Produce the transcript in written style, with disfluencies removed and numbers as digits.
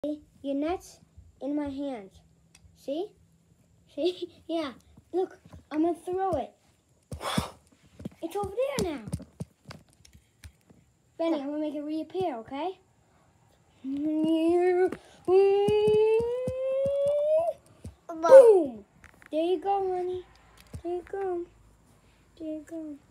Your net's in my hand. See? See? Yeah. Look, I'm going to throw it. It's over there now. Benny, I'm going to make it reappear, okay? Boom! There you go, honey. There you go. There you go.